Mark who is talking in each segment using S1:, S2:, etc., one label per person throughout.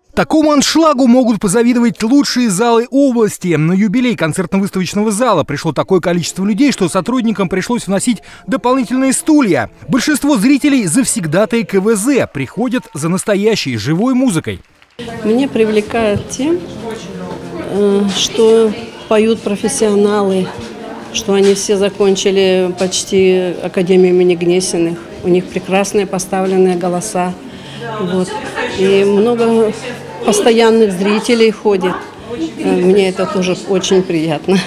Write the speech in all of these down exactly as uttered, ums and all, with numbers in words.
S1: Такому аншлагу могут позавидовать лучшие залы области. На юбилей концертно-выставочного зала пришло такое количество людей, что сотрудникам пришлось вносить дополнительные стулья. Большинство зрителей завсегдатаи ка вэ зэ приходят за настоящей живой музыкой.
S2: Меня привлекает тем, что поют профессионалы, что они все закончили почти Академию имени Гнесиных. У них прекрасные поставленные голоса. Вот. И много постоянных зрителей ходит. Мне это тоже очень приятно.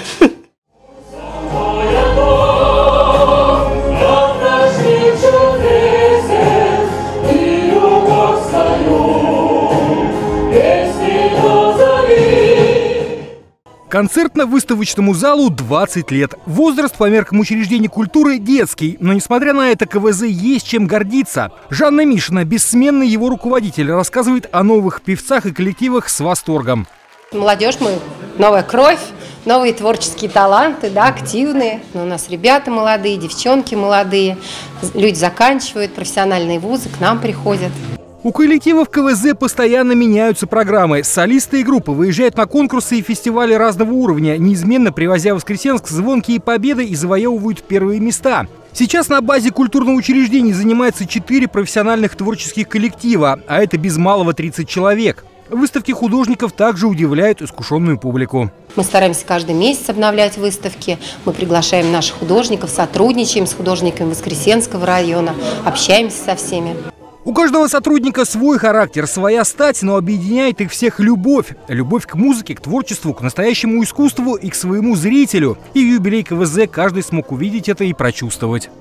S1: Концертно-выставочному залу двадцать лет. Возраст по меркам учреждений культуры детский. Но несмотря на это, ка вэ зэ есть чем гордиться. Жанна Мишина, бессменный его руководитель, рассказывает о новых певцах и коллективах с восторгом.
S3: Молодежь мы, новая кровь, новые творческие таланты, да, активные. Но у нас ребята молодые, девчонки молодые. Люди заканчивают профессиональные вузы, к нам приходят.
S1: У коллективов ка вэ зэ постоянно меняются программы. Солисты и группы выезжают на конкурсы и фестивали разного уровня, неизменно привозя в Воскресенск звонкие победы и завоевывают первые места. Сейчас на базе культурного учреждения занимается четыре профессиональных творческих коллектива, а это без малого тридцать человек. Выставки художников также удивляют искушенную публику.
S3: Мы стараемся каждый месяц обновлять выставки. Мы приглашаем наших художников, сотрудничаем с художниками Воскресенского района, общаемся со всеми.
S1: У каждого сотрудника свой характер, своя стать, но объединяет их всех любовь. Любовь к музыке, к творчеству, к настоящему искусству и к своему зрителю. И в юбилей ка вэ зэ каждый смог увидеть это и прочувствовать.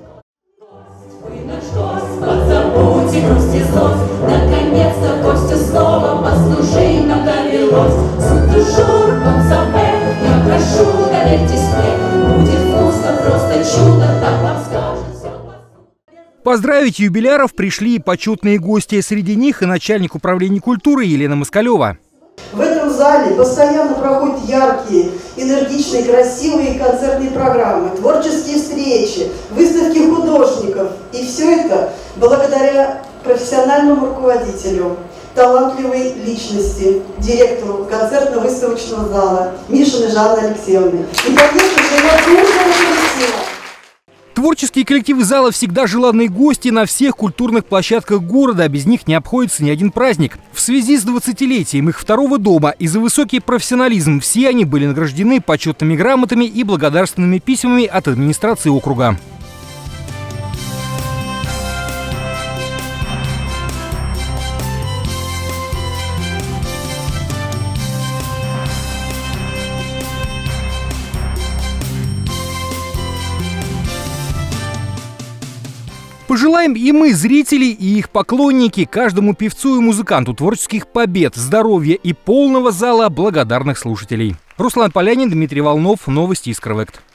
S1: Поздравить юбиляров пришли и почетные гости. Среди них и начальник управления культуры Елена Москалева.
S4: В этом зале постоянно проходят яркие, энергичные, красивые концертные программы, творческие встречи, выставки художников. И все это благодаря профессиональному руководителю, талантливой личности, директору концертно-выставочного зала Мишиной Жанны Алексеевны. И, конечно же, я дружного коллектива.
S1: Творческие коллективы зала всегда желанные гости на всех культурных площадках города. Без них не обходится ни один праздник. В связи с двадцатилетием их второго дома и за высокий профессионализм все они были награждены почетными грамотами и благодарственными письмами от администрации округа. Пожелаем и мы, зрители, и их поклонники, каждому певцу и музыканту творческих побед, здоровья и полного зала благодарных слушателей. Руслан Полянин, Дмитрий Волнов. Новости Искровект.